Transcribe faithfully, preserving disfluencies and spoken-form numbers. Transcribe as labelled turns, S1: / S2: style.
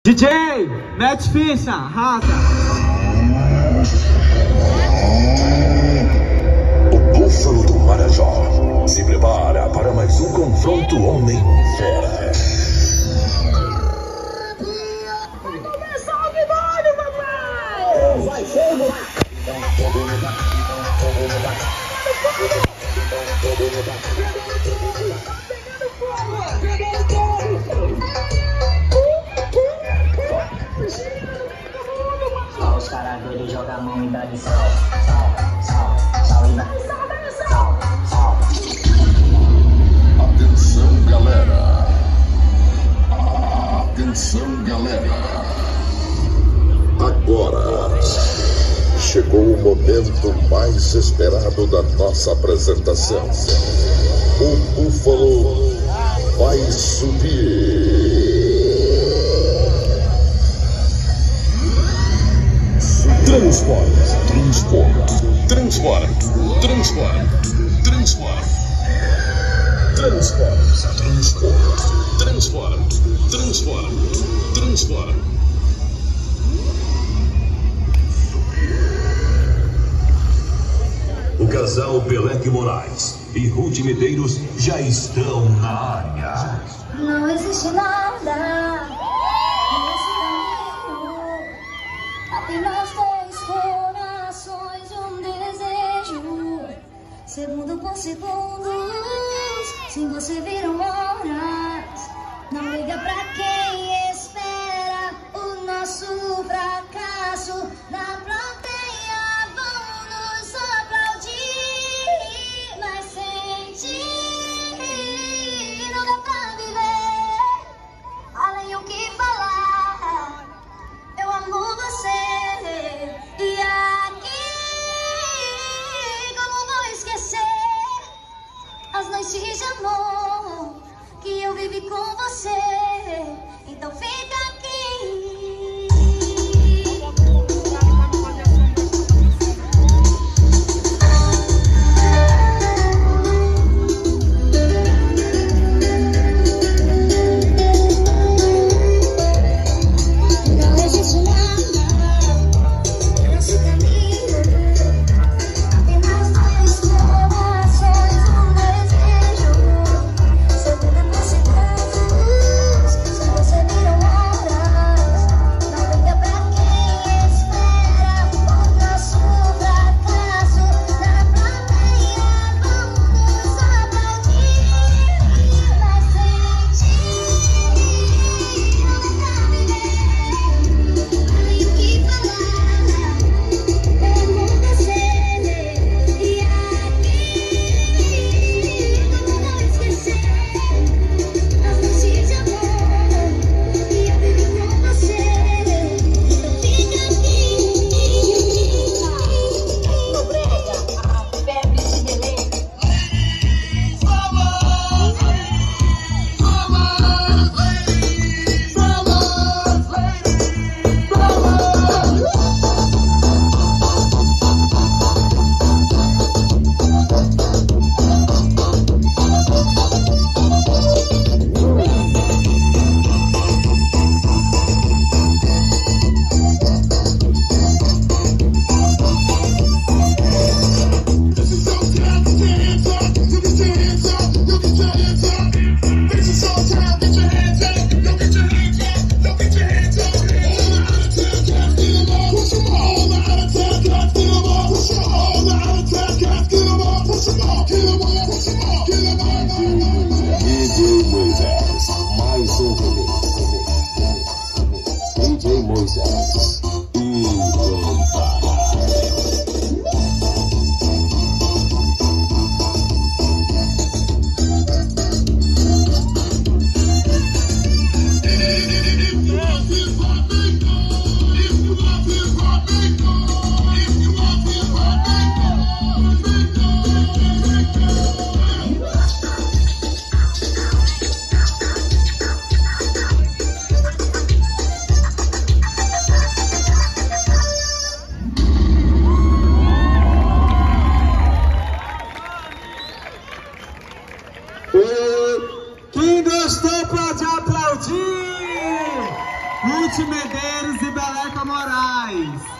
S1: D J, mete ficha, arrasa.
S2: O Búfalo do Marajó se prepara para mais um confronto homem-fera.
S3: Vai começar o bigode, papai! Vai fogo!
S4: Ó, os caras doidos jogam a mão e dá de sal, sal, sal, sal e dá. Sal, sal.
S2: Atenção, galera. Atenção, galera. Agora chegou o momento mais esperado da nossa apresentação. O Búfalo vai subir. Transforma, transforma, transforma, transforma, transforma, transforma, transforma, transforma, transforma, transforma. O casal Beleque Moraes e Ruth Medeiros já estão na área.
S3: Não existe nada nesse caminho, apenas dois corações e um desejo. Segundo por segundos, sem você viram horas. Não liga pra quem espera o nosso fracasso. Na plateia vão nos aplaudir, mas sem ti não dá pra viver. Além o que falar, eu amo você. E aqui, como vou esquecer as noites de amor que eu vivi com você? Então fica aqui. Não existe nada nesse caminho, apenas dois corações, um desejo. Segundo por segundos, se você viram horas.
S1: Ruth Medeiros e Beleca Moraes.